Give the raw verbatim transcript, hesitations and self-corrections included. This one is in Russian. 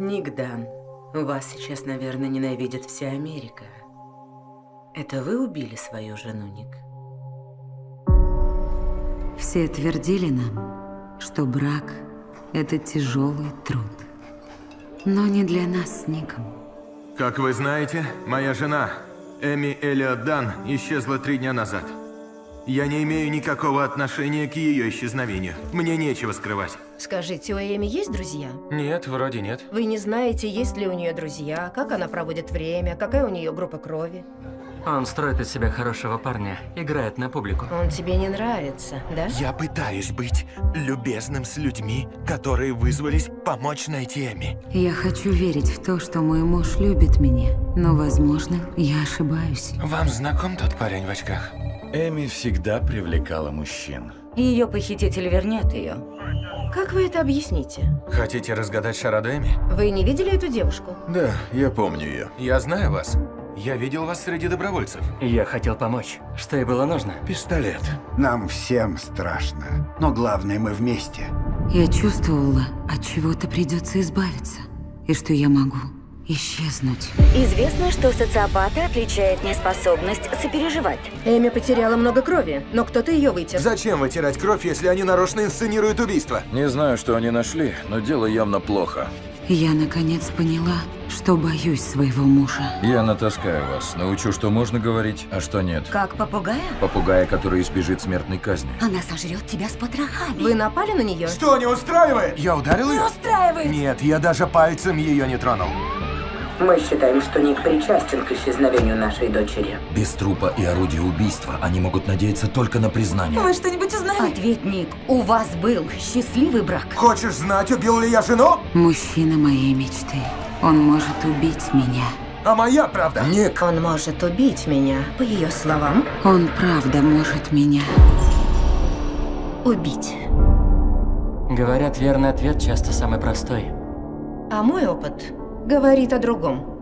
Ник Дан, вас сейчас, наверное, ненавидит вся Америка. Это вы убили свою жену, Ник? Все твердили нам, что брак – это тяжелый труд. Но не для нас с Ником. Как вы знаете, моя жена, Эми Эллиот Дан, исчезла три дня назад. Я не имею никакого отношения к ее исчезновению. Мне нечего скрывать. Скажите, у Эми есть друзья? Нет, вроде нет. Вы не знаете, есть ли у нее друзья, как она проводит время, какая у нее группа крови? Он строит из себя хорошего парня, играет на публику. Он тебе не нравится, да? Я пытаюсь быть любезным с людьми, которые вызвались помочь найти Эми. Я хочу верить в то, что мой муж любит меня, но, возможно, я ошибаюсь. Вам знаком тот парень в очках? Эми всегда привлекала мужчин. Ее похититель вернет ее. Как вы это объясните? Хотите разгадать шараду Эми? Вы не видели эту девушку? Да, я помню ее. Я знаю вас. Я видел вас среди добровольцев. Я хотел помочь. Что ей было нужно? Пистолет. Нам всем страшно, но главное, мы вместе. Я чувствовала, от чего-то придется избавиться, и что я могу исчезнуть. Известно, что социопата отличает неспособность сопереживать. Эми потеряла много крови, но кто-то ее вытер. Зачем вытирать кровь, если они нарочно инсценируют убийство? Не знаю, что они нашли, но дело явно плохо. Я наконец поняла, что боюсь своего мужа. Я натаскаю вас, научу, что можно говорить, а что нет. Как попугая? Попугая, который избежит смертной казни. Она сожрет тебя с потрохами. Вы напали на нее? Что, не устраивает? Я ударил ее? Не устраивает! Нет, я даже пальцем ее не тронул. Мы считаем, что Ник причастен к исчезновению нашей дочери. Без трупа и орудия убийства они могут надеяться только на признание. Вы что-нибудь узнали? Ответь, Ник, у вас был счастливый брак. Хочешь знать, убил ли я жену? Мужчина моей мечты. Он может убить меня. А моя правда? Ник! Он может убить меня, по ее словам. Он правда может меня Убить. Говорят, верный ответ часто самый простой. А мой опыт говорит о другом.